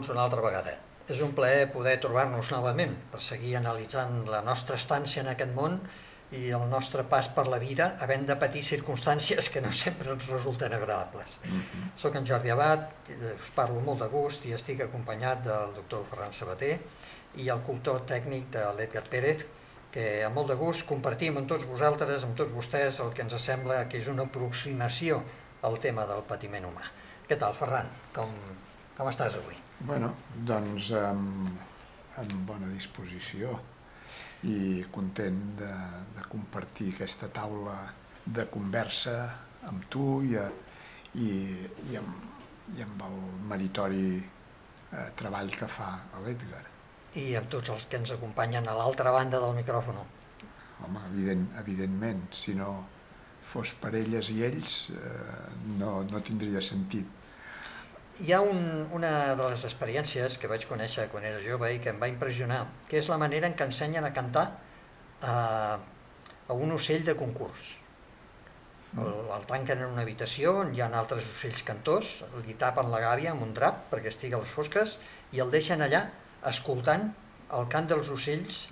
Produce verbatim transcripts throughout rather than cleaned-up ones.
benvinguts una altra vegada. És un plaer poder trobar-nos novament per seguir analitzant la nostra estància en aquest món i el nostre pas per la vida, havent de patir circumstàncies que no sempre ens resulten agradables. Mm-hmm. Soc en Jordi Abad, us parlo molt de gust i estic acompanyat del doctor Ferran Sabater i el cultor tècnic de l'Edgar Pérez, que amb molt de gust compartim amb tots vosaltres, amb tots vostès, el que ens sembla que és una aproximació al tema del patiment humà. Què tal, Ferran? Com, com estàs avui? Bueno, doncs amb, amb bona disposició i content de, de compartir aquesta taula de conversa amb tu i, i, i, amb, i amb el meritori eh, treball que fa l'Edgar. I amb tots els que ens acompanyen a l'altra banda del micròfon. Home, evident, evidentment, si no fos per elles i ells, eh, no, no tindria sentit. Hi ha un, una de les experiències que vaig conèixer quan era jove i que em va impressionar, que és la manera en què ensenyen a cantar a, a un ocell de concurs. El, el tanquen en una habitació on hi ha altres ocells cantors, li tapen la gàbia amb un drap perquè estigui a les fosques i el deixen allà escoltant el cant dels ocells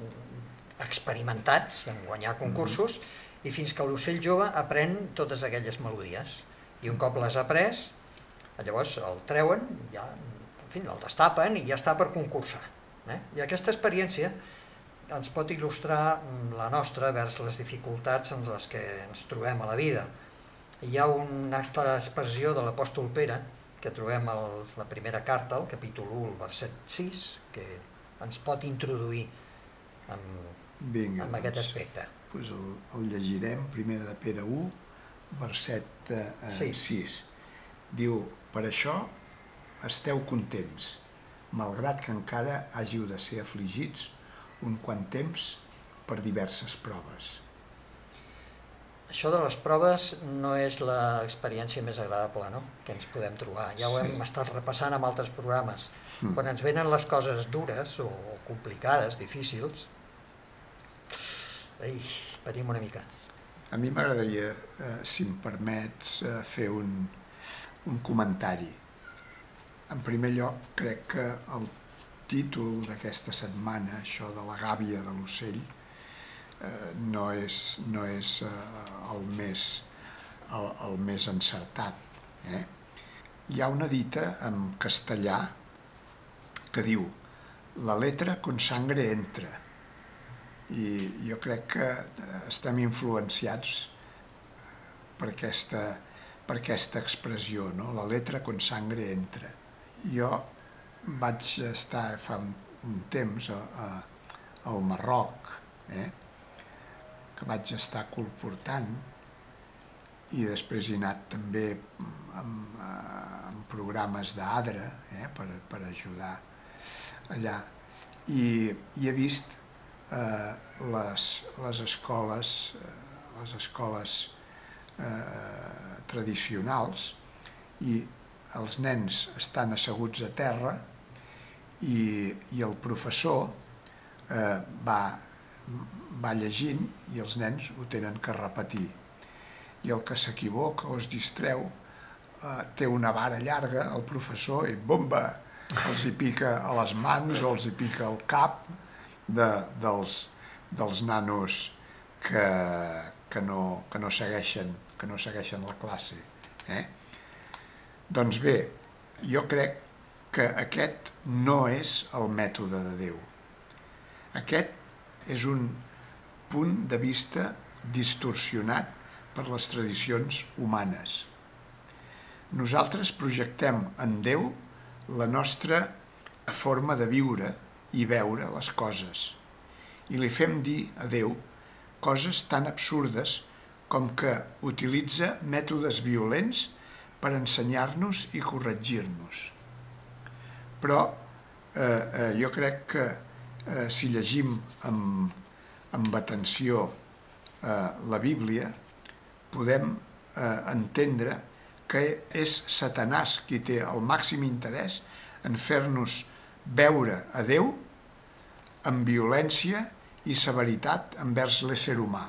experimentats en guanyar concursos i fins que l'ocell jove aprèn totes aquelles melodies. I un cop les ha après, llavors el treuen, ja, en fi, el destapen i ja està per concursar. Eh? I aquesta experiència ens pot il·lustrar la nostra vers les dificultats en les que ens trobem a la vida. Hi ha una altra expressió de l'apòstol Pere que trobem a la primera carta, al capítol u, el verset sis, que ens pot introduir en, Vinga, en aquest doncs, aspecte. Doncs el, el llegirem, primera de Pere u, verset eh, sí. sis. Diu, per això esteu contents, malgrat que encara hàgiu de ser afligits un quant temps per diverses proves. Això de les proves no és l'experiència més agradable, no?, que ens podem trobar. Ja ho hem sí. estat repassant amb altres programes. Mm. Quan ens venen les coses dures o complicades, difícils, ei, patim una mica. A mi m'agradaria, eh, si em permets, eh, fer un, un comentari. En primer lloc, crec que el títol d'aquesta setmana, això de la gàbia de l'ocell, eh, no és, no és eh, el, més, el, el més encertat. Eh? Hi ha una dita en castellà que diu la letra con sangre entra. I jo crec que estem influenciats per aquesta, per aquesta expressió, no? La letra con sangre entra. Jo vaig estar fa un, un temps a, a, al Marroc, eh? que vaig estar colportant i després he anat també amb, amb programes d'Adra eh? per, per ajudar allà i, i he vist eh, les, les escoles, eh, les escoles eh, tradicionals i els nens estan asseguts a terra i, i el professor eh, va, va llegint i els nens ho tenen que repetir. I el que s'equivoca o es distreu eh, té una vara llarga, el professor, i bomba, els hi pica a les mans o els hi pica al cap de, dels, dels nanos que, que, no, que, no segueixen, que no segueixen la classe. Eh? Doncs bé, jo crec que aquest no és el mètode de Déu. Aquest és un punt de vista distorsionat per les tradicions humanes. Nosaltres projectem en Déu la nostra forma de viure i veure les coses i li fem dir a Déu coses tan absurdes com que utilitza mètodes violents per ensenyar-nos i corregir-nos. Però eh, eh, jo crec que eh, si llegim amb, amb atenció eh, la Bíblia, podem eh, entendre que és Satanàs qui té el màxim interès en fer-nos veure a Déu amb violència i severitat envers l'ésser humà.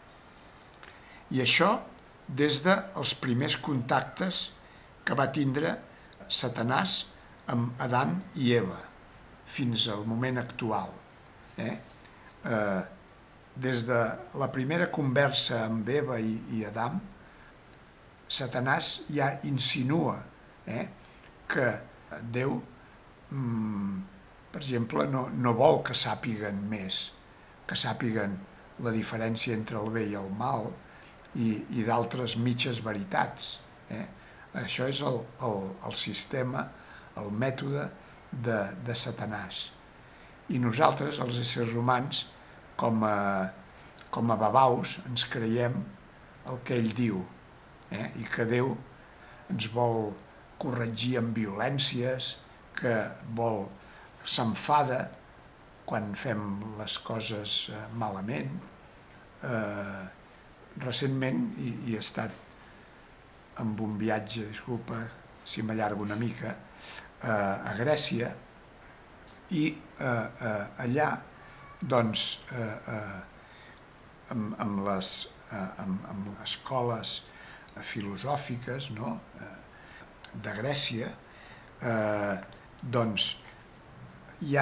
I això des dels primers contactes que va tindre Satanàs amb Adam i Eva, fins al moment actual. Eh? Eh, des de la primera conversa amb Eva i, i Adam, Satanàs ja insinua eh, que Déu, mm, per exemple, no, no vol que sàpiguen més, que sàpiguen la diferència entre el bé i el mal i, i d'altres mitges veritats. Eh? Això és el, el, el sistema, el mètode de, de Satanàs. I nosaltres, els éssers humans, com a, com a babaus, ens creiem el que ell diu, eh? I que Déu ens vol corregir amb violències, que vol s'enfada quan fem les coses malament. Eh, recentment hi, hi he estat amb un viatge, disculpa si m'allargo una mica, eh, a Grècia, i eh, eh, allà, doncs, eh, eh, amb, amb les eh, amb, amb escoles filosòfiques, no? eh, de Grècia, eh, doncs ja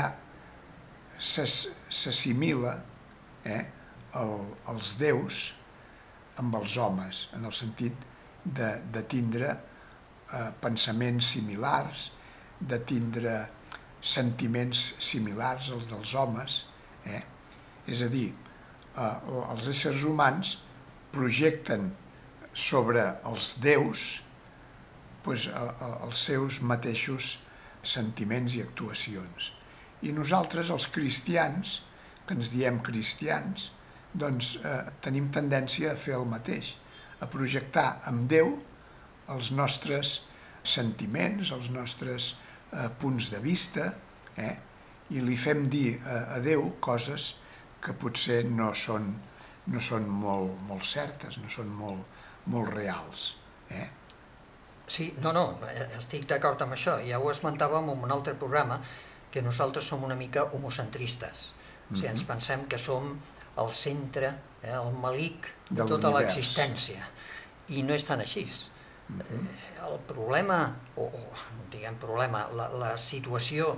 s'assimila eh, el, els déus amb els homes, en el sentit de, de tindre eh, pensaments similars, de tindre sentiments similars als dels homes. Eh? És a dir, eh, els éssers humans projecten sobre els déus pues, els seus mateixos sentiments i actuacions. I nosaltres, els cristians, que ens diem cristians, doncs eh, tenim tendència a fer el mateix, a projectar amb Déu els nostres sentiments, els nostres eh, punts de vista, eh, i li fem dir a, a Déu coses que potser no són, no són molt, molt certes, no són molt, molt reals. Eh? Sí, no, no, estic d'acord amb això. Ja ho esmentàvem en un altre programa, que nosaltres som una mica homocentristes. O sigui, ens pensem que som el centre, eh, el malic de tota l'existència. I no és tan així. El problema, o diguem problema, la, la situació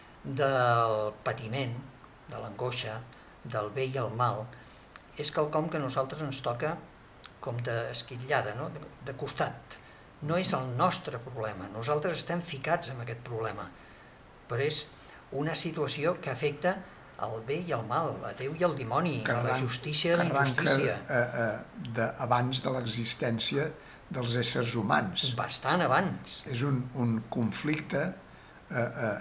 del patiment, de l'angoixa, del bé i el mal, és quelcom que a nosaltres ens toca com d'esquitllada, no? de, de costat. No és el nostre problema, nosaltres estem ficats en aquest problema, però és una situació que afecta el bé i el mal, a Déu i el dimoni, a la justícia i la injustícia. Que arranca eh, eh, abans de l'existència dels éssers humans. Bastant abans. És un, un conflicte eh, eh,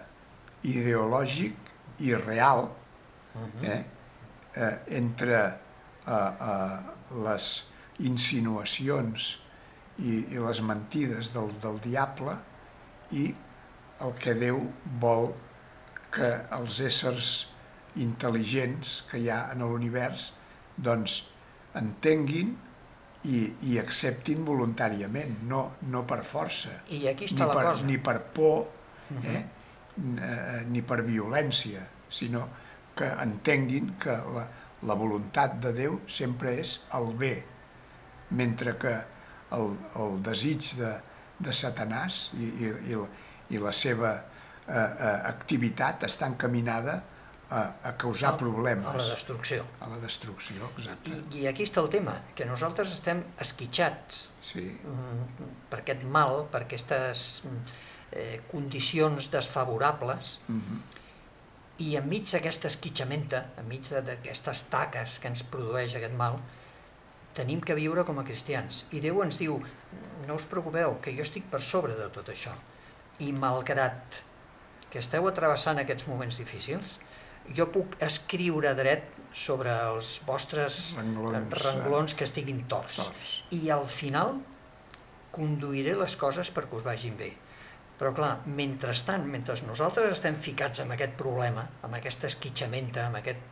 ideològic i real eh, eh, entre eh, eh, les insinuacions i, i les mentides del, del diable i el que Déu vol que els éssers intel·ligents que hi ha en l'univers doncs entenguin i, i acceptin voluntàriament, no, no per força, I aquí està ni, la per, cosa. ni per por, eh, eh, ni per violència, sinó que entenguin que la, la voluntat de Déu sempre és el bé, mentre que el, el desig de, de Satanàs i, i, i, i la seva eh, eh, activitat està encaminada a, a causar problemes. A la destrucció. A la destrucció, exacte. I, I aquí està el tema, que nosaltres estem esquitxats sí. per aquest mal, per aquestes eh, condicions desfavorables, Mm-hmm. i enmig d'aquesta esquitxamenta, enmig d'aquestes taques que ens produeix aquest mal, tenim que viure com a cristians. I Déu ens diu, no us preocupeu, que jo estic per sobre de tot això. I malgrat que esteu atrevessant aquests moments difícils, jo puc escriure dret sobre els vostres renglons, renglons que estiguin torts. torts. I al final conduiré les coses perquè us vagin bé. Però clar, mentrestant, mentre nosaltres estem ficats en aquest problema, amb aquesta esquitxamenta, amb aquest,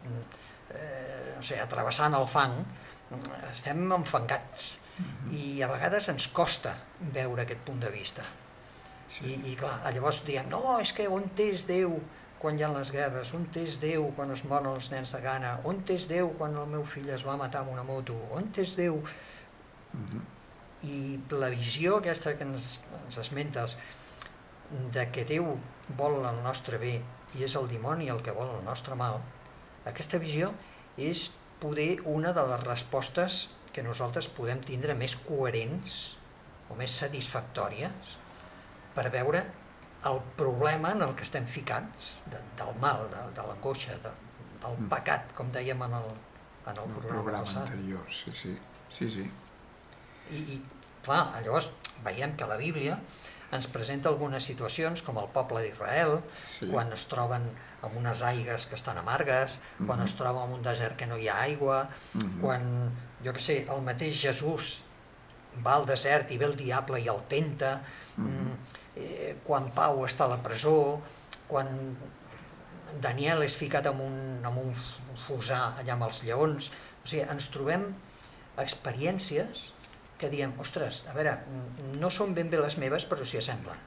eh, no sé, atrevessant el fang, estem enfangats. Mm-hmm. I a vegades ens costa veure aquest punt de vista. Sí. I, I clar, llavors diem, no, és que on és Déu quan hi ha les guerres? On és Déu quan es moren els nens de gana? On és Déu quan el meu fill es va matar amb una moto? On és Déu? Mm-hmm. I la visió aquesta que ens, ens esmentes, de que Déu vol el nostre bé i és el dimoni el que vol el nostre mal, aquesta visió és poder una de les respostes que nosaltres podem tindre més coherents o més satisfactòries per veure el problema en el que estem ficats, de, del mal, de, de l'angoixa, de, del pecat, com dèiem en el, en el, el programa, programa passat. anterior, sí, sí. sí, sí. I, I, clar, llavors veiem que la Bíblia ens presenta algunes situacions, com el poble d'Israel, sí. quan es troben amb unes aigues que estan amargues, uh-huh. quan es troben en un desert que no hi ha aigua, uh-huh. quan, jo què sé, el mateix Jesús va al desert i ve el diable i el tenta, uh-huh. eh, quan Pau està a la presó, quan Daniel és ficat en un, en un fossar allà amb els lleons. O sigui, ens trobem experiències que diem, ostres, a veure, no són ben bé les meves, però s'hi assemblen.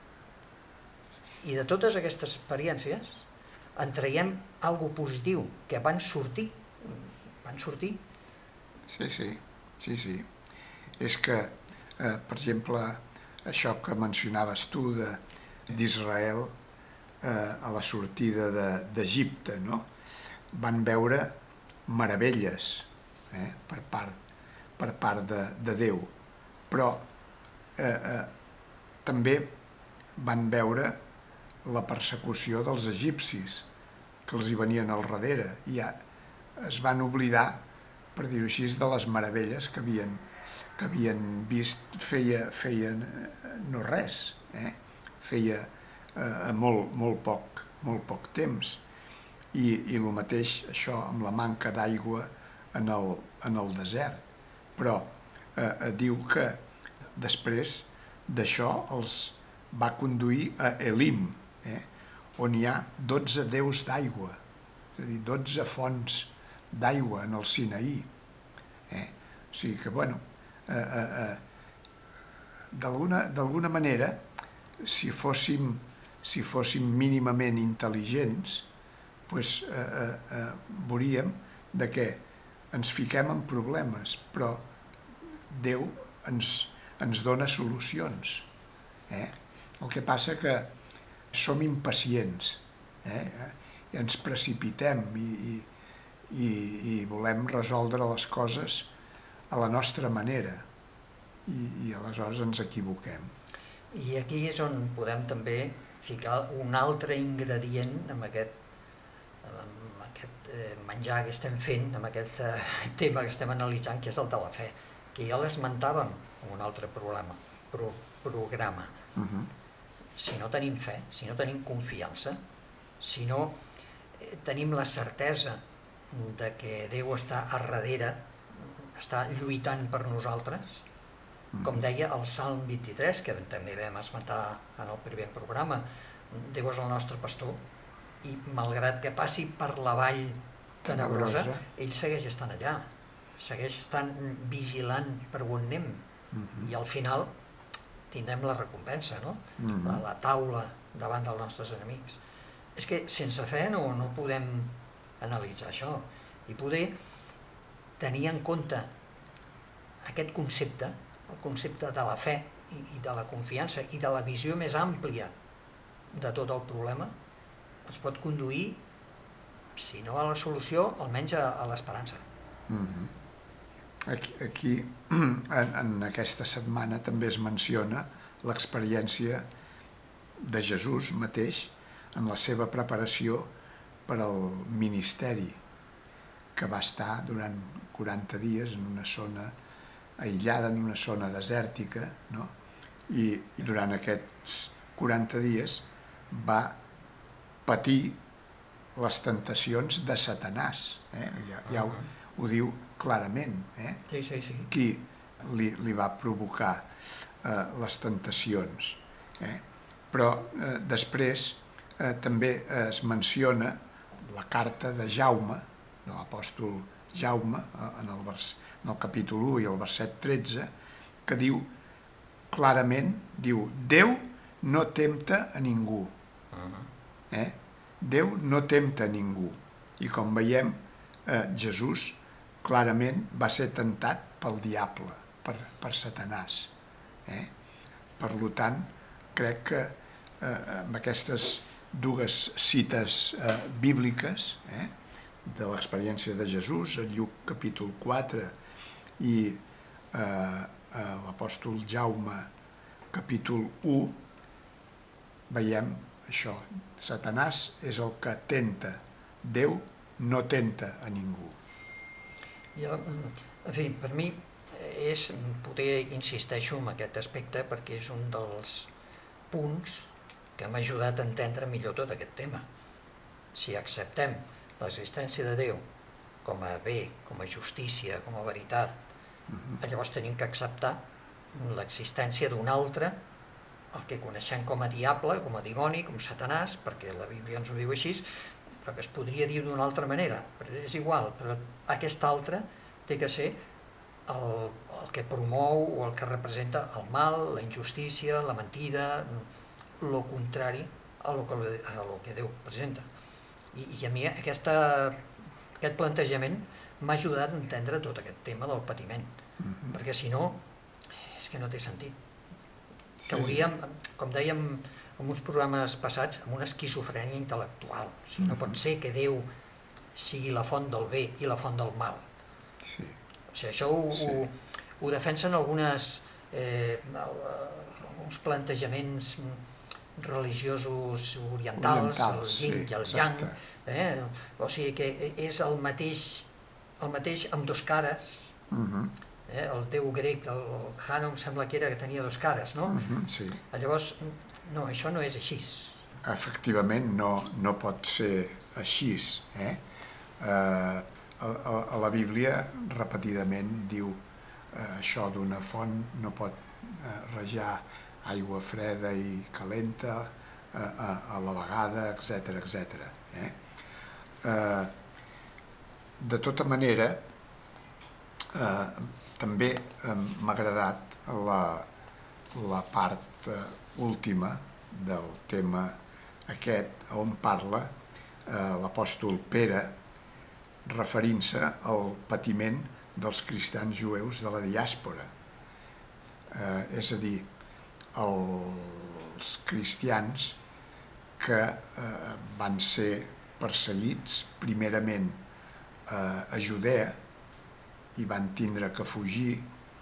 I de totes aquestes experiències en traiem alguna positiu, que van sortir, van sortir. Sí, sí, sí, sí. És que, eh, per exemple, això que mencionaves tu d'Israel eh, a la sortida d'Egipte, no? Van veure meravelles eh, per part, per part de, de Déu, però eh, eh, també van veure la persecució dels egipcis, que els hi venien al darrere, i ja es van oblidar, per dir-ho així, de les meravelles que havien, que havien vist feia, feien no res, eh? feia eh, molt, molt, poc, molt poc temps. I, i el mateix, això, amb la manca d'aigua en, el, en el desert. Però eh, diu que després d'això els va conduir a Elim, eh, on hi ha dotze déus d'aigua, és a dir, dotze fonts d'aigua en el Sinaí. Eh? O sigui que, bueno, eh, eh, eh, d'alguna manera, si fóssim, si fóssim mínimament intel·ligents, doncs, eh, eh, eh, veuríem de que ens fiquem en problemes, però Déu ens, ens dona solucions. Eh? El que passa que som impacients, eh? I ens precipitem i, i, i, i volem resoldre les coses a la nostra manera i, i aleshores ens equivoquem. I aquí és on podem també ficar un altre ingredient en aquest, en aquest menjar que estem fent, en aquest tema que estem analitzant, que és el de la fe, que ja l'esmentàvem en un altre problema, pro, programa. Uh-huh. Si no tenim fe, si no tenim confiança, si no tenim la certesa de que Déu està a darrere, està lluitant per nosaltres, com deia el Salm vint-i-tres, que també vam esmentar en el primer programa, Déu és el nostre pastor, i malgrat que passi per la vall tenebrosa, ell segueix estant allà, segueix estant vigilant per on anem, i al final tindrem la recompensa, no? la, la taula davant dels nostres enemics. És que sense fe no, no podem analitzar això, i poder tenir en compte aquest concepte, el concepte de la fe i, i de la confiança i de la visió més àmplia de tot el problema, ens pot conduir, si no a la solució, almenys a, a l'esperança. Mm-hmm. Aquí, aquí en, en aquesta setmana també es menciona l'experiència de Jesús mateix en la seva preparació per al ministeri, que va estar durant quaranta dies en una zona aïllada, en una zona desèrtica, no? I, i durant aquests quaranta dies va patir les tentacions de Satanàs. Eh? Ja, ja ho, ho diu clarament. Eh? Sí, sí, sí. Qui li, li va provocar eh, les tentacions. Eh? Però eh, després eh, també es menciona la carta de Jaume, de l'apòstol Jaume, eh, en, el vers, en el capítol u i el verset tretze, que diu clarament, diu, Déu no tempta a ningú. Eh? Déu no tempta a ningú. I com veiem, eh, Jesús clarament va ser tentat pel diable, per, per Satanàs. Eh? Per tant, crec que amb aquestes dues cites bíbliques de l'experiència de Jesús, a Lluc capítol quatre i l'apòstol Jaume capítol u, veiem això. Satanàs és el que tenta, Déu no tenta a ningú. Jo, en fi, per mi és, poder insisteixo en aquest aspecte perquè és un dels punts que m'ha ajudat a entendre millor tot aquest tema. Si acceptem l'existència de Déu com a bé, com a justícia, com a veritat, llavors tenim que acceptar l'existència d'un altre, el que coneixem com a diable, com a dimoni, com Satanàs, perquè la Bíblia ens ho diu així, però que es podria dir d'una altra manera, però és igual, però aquest altre té que ser el, el que promou o el que representa el mal, la injustícia, la mentida, el contrari a lo que, a lo que Déu presenta. I, i a mi aquesta, aquest plantejament m'ha ajudat a entendre tot aquest tema del patiment, mm-hmm. perquè si no, és que no té sentit. Que hauríem, com dèiem en uns programes passats, amb una esquizofrènia intel·lectual. O sigui, no pot ser que Déu sigui la font del bé i la font del mal. Sí. O sigui, això ho, sí. ho, ho defensen algunes, eh, alguns plantejaments religiosos orientals, orientals el yin sí, i el yang. Eh? O sigui que és el mateix, el mateix amb dos cares. Uh-huh. Eh, el déu grec, el Hano, em sembla que era que tenia dos cares, no? Uh-huh, sí. Llavors, no, això no és així. Efectivament, no, no pot ser així. Eh? Eh, a, a la Bíblia repetidament diu eh, això d'una font no pot eh, rajar aigua freda i calenta eh, a, a la vegada, etcètera, etcètera. Eh? Eh, de tota manera, eh, també eh, m'ha agradat la, la part eh, última del tema aquest, on parla eh, l'apòstol Pere, referint-se al patiment dels cristians jueus de la diàspora. Eh, és a dir, els cristians que eh, van ser perseguits primerament eh, a Judea, i van tindre que fugir,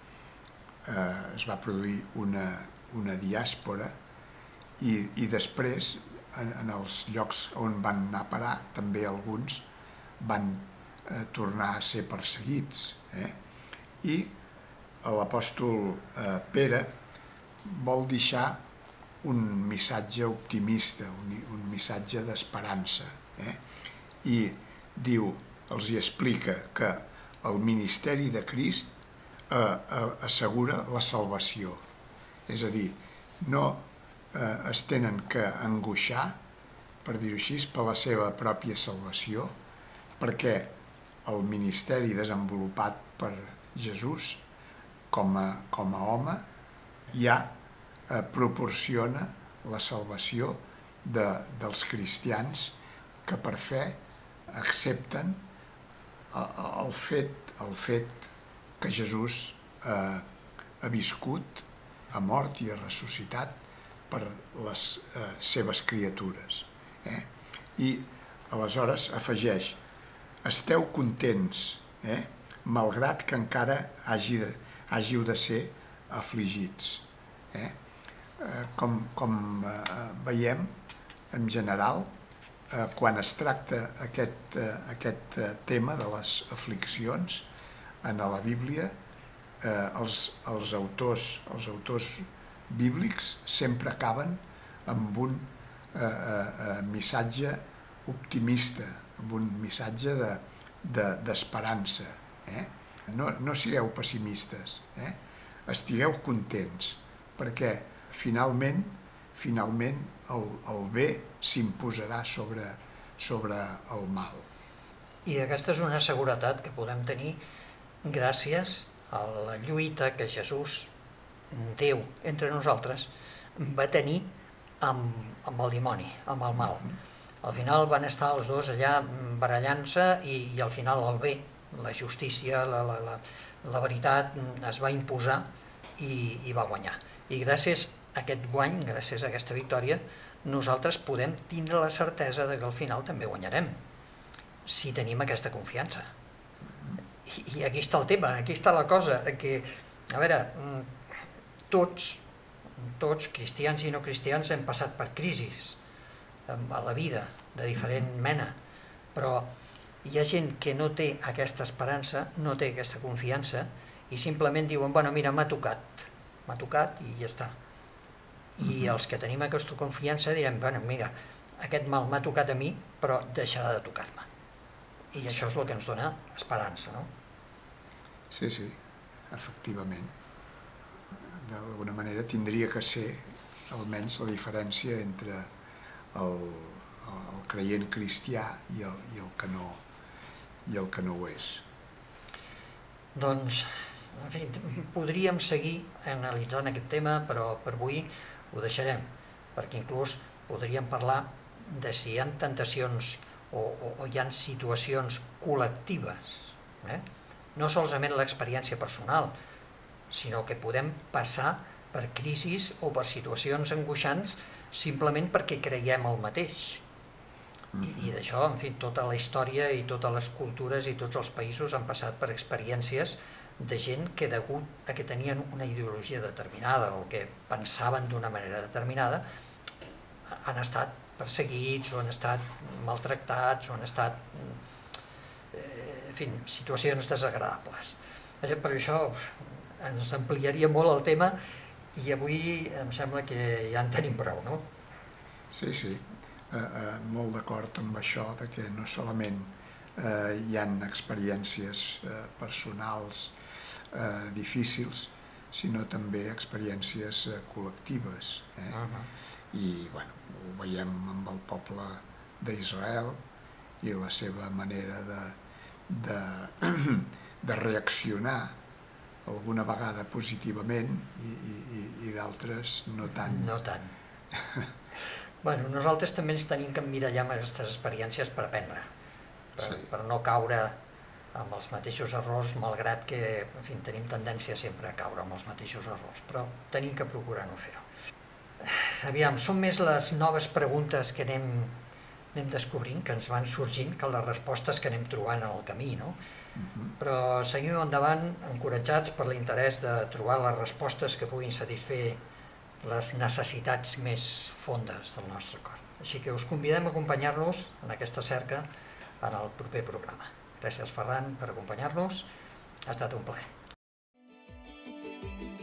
eh, es va produir una, una diàspora i, i després en, en els llocs on van anar a parar també alguns van eh, tornar a ser perseguits. Eh? I l'apòstol eh, Pere vol deixar un missatge optimista, un, un missatge d'esperança. Eh? I diu, els hi explica que el ministeri de Crist eh, eh, assegura la salvació. És a dir, no eh, es tenen que angoixar, per dir-ho així, per la seva pròpia salvació, perquè el ministeri desenvolupat per Jesús com a, com a home ja eh, proporciona la salvació de, dels cristians que per fe accepten el fet, el fet que Jesús eh, ha viscut, ha mort i ha ressuscitat per les eh, seves criatures. Eh? I aleshores afegeix, esteu contents, eh? malgrat que encara hagi de, hàgiu de ser afligits. Eh? Eh, com com eh, veiem, en general, Eh, quan es tracta aquest, eh, aquest eh, tema de les afliccions en la Bíblia, eh, els, els, autors, els autors bíblics sempre acaben amb un eh, eh, missatge optimista, amb un missatge de, de, d'esperança. Eh? No, no sigueu pessimistes, eh? Estigueu contents, perquè finalment finalment el, el bé s'imposarà sobre, sobre el mal. I aquesta és una seguretat que podem tenir gràcies a la lluita que Jesús, Déu, entre nosaltres, va tenir amb, amb el dimoni, amb el mal. Al final van estar els dos allà barallant-se i, i al final el bé, la justícia, la, la, la, la veritat es va imposar i, i va guanyar. I gràcies aquest guany, gràcies a aquesta victòria, nosaltres podem tindre la certesa de que al final també guanyarem, si tenim aquesta confiança. I, i aquí està el tema, aquí està la cosa, que, a veure, tots, tots, cristians i no cristians, hem passat per crisis a la vida, de diferent mena, però hi ha gent que no té aquesta esperança, no té aquesta confiança, i simplement diuen, bueno, mira, m'ha tocat, m'ha tocat i ja està. I els que tenim aquesta confiança direm, bueno, mira, aquest mal m'ha tocat a mi, però deixarà de tocar-me. I això és el que ens dona esperança, no? Sí, sí, efectivament. D'alguna manera tindria que ser almenys la diferència entre el, el creient cristià i el, i el que no i el que no ho és. Doncs, en fi, podríem seguir analitzant aquest tema, però per avui ho deixarem, perquè inclús podríem parlar de si hi ha tentacions o, o, o hi ha situacions col·lectives, eh? No solament l'experiència personal, sinó que podem passar per crisis o per situacions angoixants simplement perquè creiem el mateix. I, i d'això, en fi, tota la història i totes les cultures i tots els països han passat per experiències de gent que, degut a que tenien una ideologia determinada o que pensaven d'una manera determinada, han estat perseguits o han estat maltractats o han estat, eh, en fi, situacions desagradables. Per això ens ampliaria molt el tema i avui em sembla que ja en tenim prou, no? Sí, sí, eh, eh, molt d'acord amb això, de que no solament eh, hi ha experiències eh, personals eh, difícils, sinó també experiències eh, col·lectives. Eh? Uh-huh. I bueno, ho veiem amb el poble d'Israel i la seva manera de, de, de reaccionar alguna vegada positivament i, i, i d'altres no tant. No tant. Bueno, nosaltres també ens tenim que emmirallar amb aquestes experiències per aprendre, per, sí. per no caure amb els mateixos errors, malgrat que, en fi, tenim tendència sempre a caure amb els mateixos errors, però tenim que procurar no fer-ho. Aviam, són més les noves preguntes que anem, anem descobrint, que ens van sorgint, que les respostes que anem trobant en el camí, no? Uh-huh. Però seguim endavant, encoratjats per l'interès de trobar les respostes que puguin satisfer les necessitats més fondes del nostre cor. Així que us convidem a acompanyar-nos en aquesta cerca en el proper programa. Gràcies, Ferran, per acompanyar-nos. Ha estat un plaer.